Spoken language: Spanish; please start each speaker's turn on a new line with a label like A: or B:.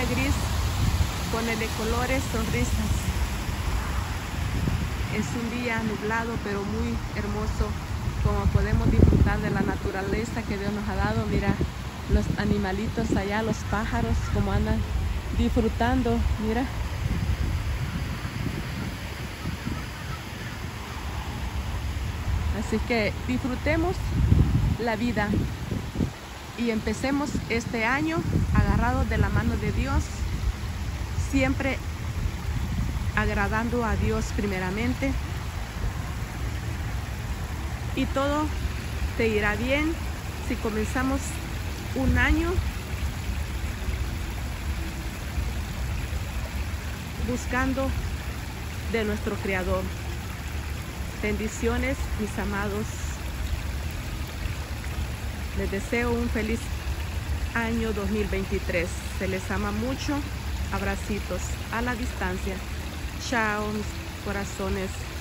A: día gris, ponele colores, sonrisas. Es un día nublado pero muy hermoso, como podemos disfrutar de la naturaleza que Dios nos ha dado. Mira los animalitos allá, los pájaros, como andan disfrutando, mira. Así que disfrutemos la vida y empecemos este año agarrados de la mano de Dios, siempre agradando a Dios primeramente, y todo te irá bien si comenzamos un año buscando de nuestro Creador. Bendiciones, mis amados. Les deseo un feliz año 2023. Se les ama mucho. Abracitos a la distancia. Chao, mis corazones.